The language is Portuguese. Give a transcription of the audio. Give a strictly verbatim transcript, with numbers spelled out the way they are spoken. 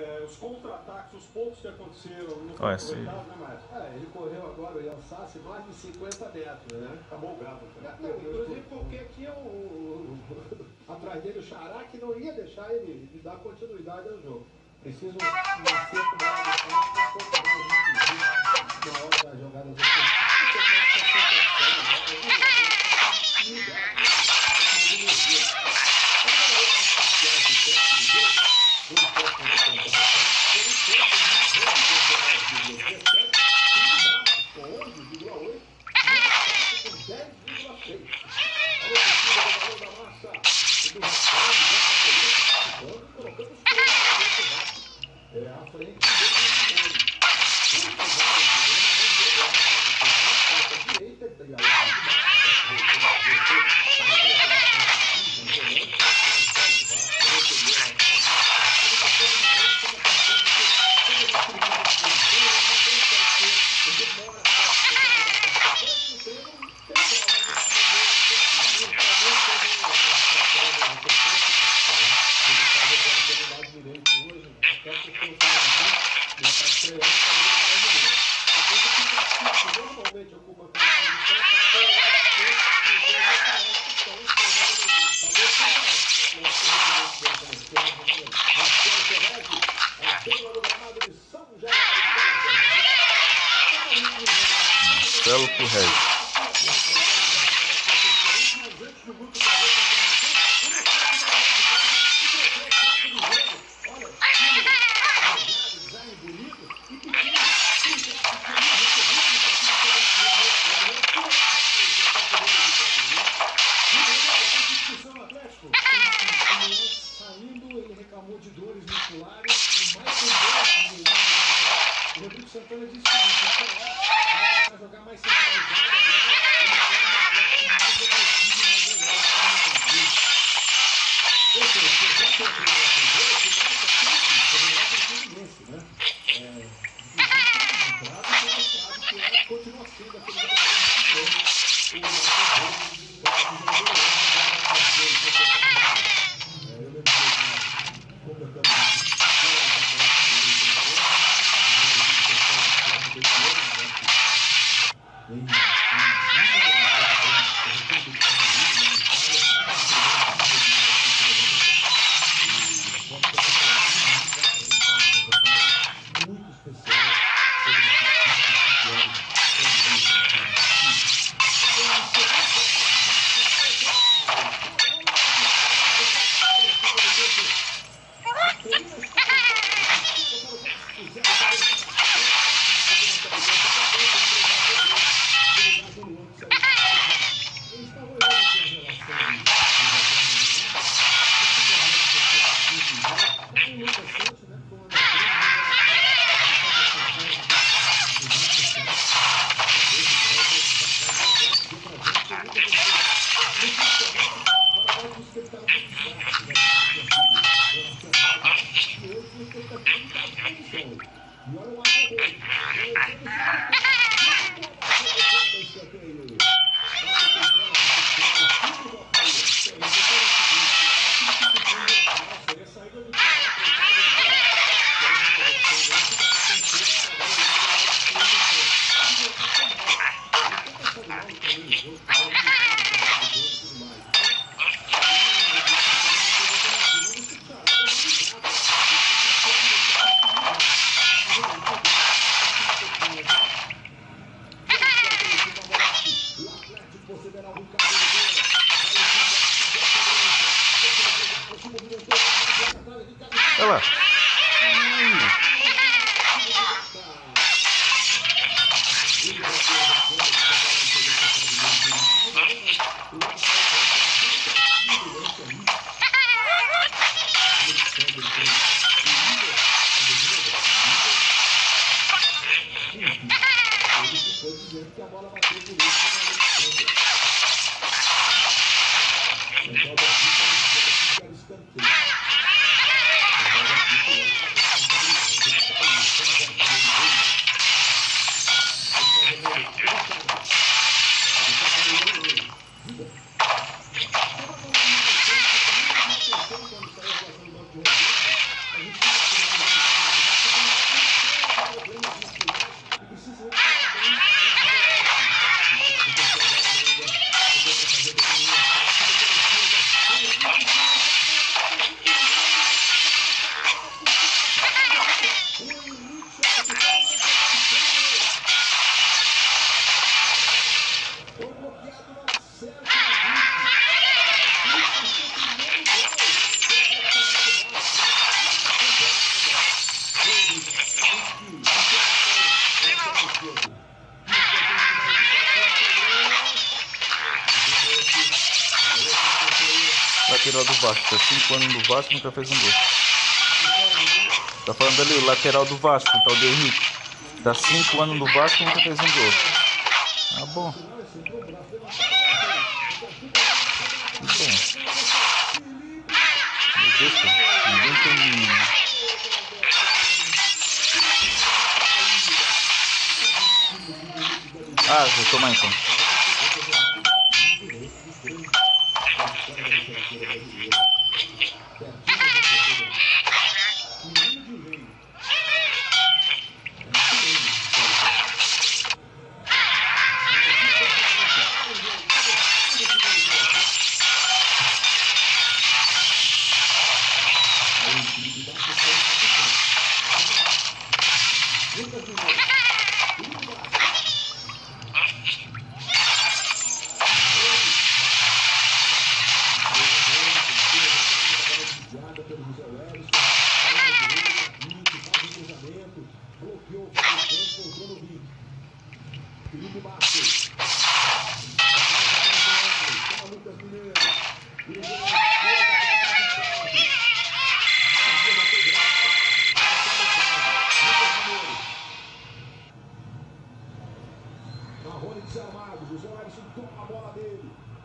é, os contra-ataques, os pontos que aconteceram no Olha, esse... né, Márcio? É, ele correu agora, o Iansassi, mais de cinquenta metros, né? Acabou o gado. Né? Não, inclusive porque tinha o, o, o atrás dele o Xará, que não ia deixar ele, ele dar continuidade ao jogo. Precisa um acerto mais de campo, um pouco mais de na hora das jogadas ofensivas. Marcelo Correia. Ele reclamou de dores musculares, o Michael Bolt, o Rodrigo Santana disse que vai para jogar mais centralizado agora, ele quer uma atleta mais agressiva e mais jogada. Ou seja, se já tem o primeiro Bolt, o Fluminense, né? É, inclusive, o contrato, que continua sendo aquele jogador o Michael Bolt, Olha lá. Que a bola bateu por isso, lateral do Vasco. Tá cinco anos no Vasco e nunca fez um gol. Tá falando ali, o lateral do Vasco, o tal de Henrique. Tá cinco anos no Vasco e nunca fez um gol. Tá bom. Bom. Meu Deus, cara. Ninguém tem... Ah, vou tomar então. Marrone desarmado, José Alisson toma a bola dele.